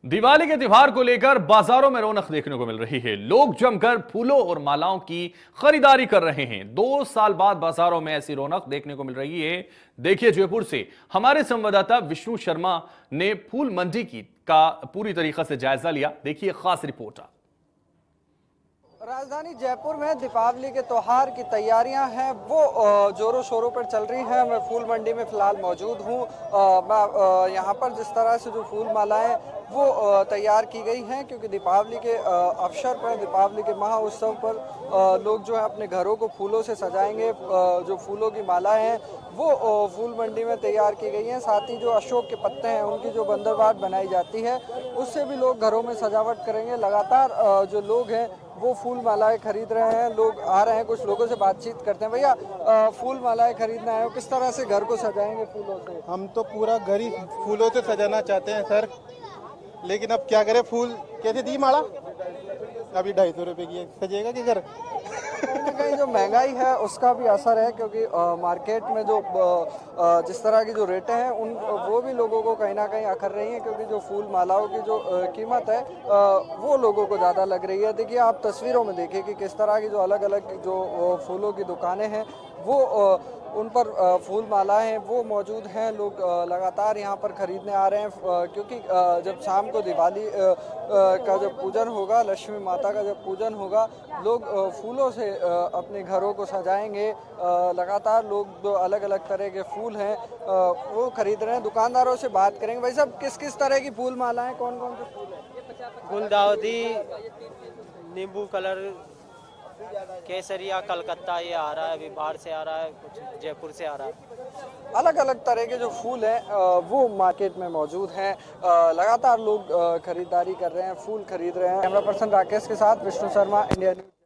दिवाली के त्योहार को लेकर बाजारों में रौनक देखने को मिल रही है। लोग जमकर फूलों और मालाओं की खरीदारी कर रहे हैं। 2 साल बाद बाजारों में ऐसी रौनक देखने को मिल रही है। देखिए, जयपुर से हमारे संवाददाता विष्णु शर्मा ने फूल मंडी का पूरी तरीके से जायजा लिया। देखिए खास रिपोर्ट। राजधानी जयपुर में दीपावली के त्योहार की तैयारियां हैं वो जोरों शोरों पर चल रही हैं। मैं फूल मंडी में फिलहाल मौजूद हूं। यहां पर जिस तरह से जो फूल मालाएं वो तैयार की गई हैं, क्योंकि दीपावली के अवसर पर, दीपावली के महोत्सव पर लोग जो है अपने घरों को फूलों से सजाएंगे। जो फूलों की मालाएं हैं वो फूल मंडी में तैयार की गई हैं। साथ ही जो अशोक के पत्ते हैं उनकी जो बंदरबाट बनाई जाती है उससे भी लोग घरों में सजावट करेंगे। लगातार जो लोग हैं वो फूल मालाएं खरीद रहे हैं। लोग आ रहे हैं, कुछ लोगों से बातचीत करते हैं। भैया, फूल मालाएं खरीदना है, किस तरह से घर को सजाएंगे फूलों से? हम तो पूरा घर ही फूलों से सजाना चाहते हैं सर, लेकिन अब क्या करें। फूल कैसे दी माला? अभी 250 रुपए की है, सजेगा कि घर? कहीं ना कहीं जो महंगाई है उसका भी असर है, क्योंकि मार्केट में जो जिस तरह की जो रेटें हैं उन वो भी लोगों को कहीं ना कहीं अखर रही हैं, क्योंकि जो फूल मालाओं की जो कीमत है वो लोगों को ज़्यादा लग रही है। देखिए, आप तस्वीरों में देखिए कि किस तरह की जो अलग अलग जो फूलों की दुकानें हैं वो उन पर फूल मालाएं हैं वो मौजूद हैं। लोग लगातार यहाँ पर खरीदने आ रहे हैं, क्योंकि जब शाम को दिवाली का जब पूजन होगा, लक्ष्मी माता का जब पूजन होगा, लोग फूलों से अपने घरों को सजाएंगे। लगातार लोग जो अलग अलग तरह के फूल हैं वो खरीद रहे हैं। दुकानदारों से बात करेंगे। भाई साहब, किस किस तरह की फूल मालाएं, कौन कौन से फूल हैं? गुलदाउदी, नींबू कलर, केसरिया, कलकत्ता ये आ रहा है, अभी बाहर से आ रहा है, कुछ जयपुर से आ रहा है। अलग अलग तरह के जो फूल हैं वो मार्केट में मौजूद हैं। लगातार लोग खरीदारी कर रहे हैं, फूल खरीद रहे हैं। कैमरा पर्सन राकेश के साथ विष्णु शर्मा, इंडिया न्यूज।